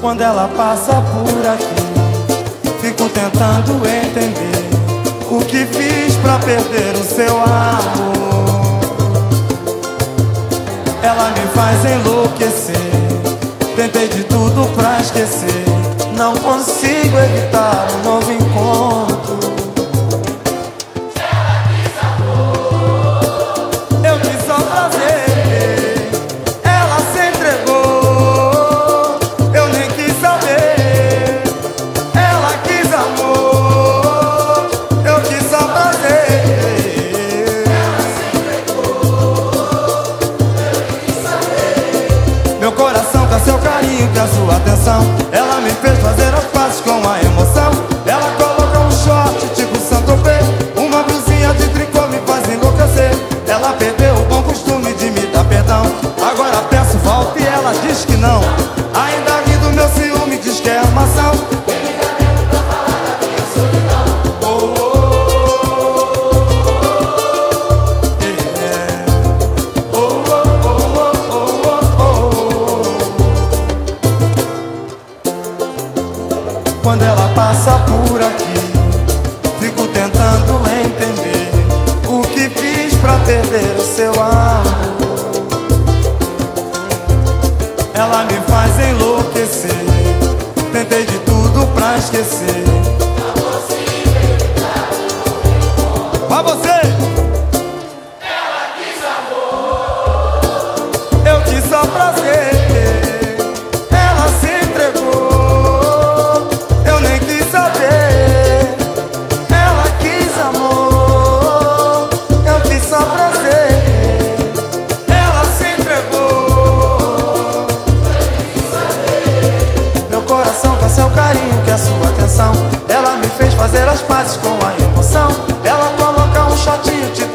Quando ela passa por aqui, fico tentando entender o que fiz pra perder o seu amor. Ela me faz enlouquecer, tentei de tudo pra esquecer, não consigo evitar um novo encontro. Ela quis amor, eu quis só prazer, ela se entregou, eu nem quis saber. Ela quis amor, eu quis só prazer. ela se entregou, eu quis saber. Meu coração quer seu carinho, quer sua atenção. Ela me fez fazer as pazes com a emoção. Ela coloca um short tipo Saint-Tropez, uma blusinha de tricô me faz enlouquecer. Ela perdeu o bom costume de me dar perdão. Agora peço volta e ela diz que não. Ainda ri do meu ciúme, diz que é armação. Tem me ganhando pra falar da minha solidão. Oh, oh, yeah. Oh, oh, oh, oh, oh, oh. Quando ela passa por aqui, fico tentando entender o que fiz pra perder o seu amor. Ela me faz enlouquecer, tentei de tudo pra esquecer. Pra você! Ela quis amor, Eu quis só prazer, ela se entregou, eu nem quis saber. Ela quis amor, eu quis só prazer, ela se entregou. Meu coração quer seu carinho, quer sua atenção. Ela me fez fazer as pazes com a emoção. Ela coloca um shortinho tipo